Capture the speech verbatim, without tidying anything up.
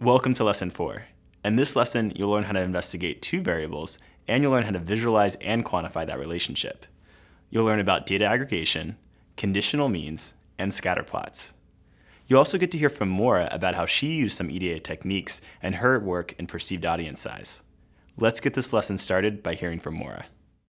Welcome to lesson four. In this lesson, you'll learn how to investigate two variables, and you'll learn how to visualize and quantify that relationship. You'll learn about data aggregation, conditional means, and scatter plots. You'll also get to hear from Maura about how she used some E D A techniques and her work in perceived audience size. Let's get this lesson started by hearing from Maura.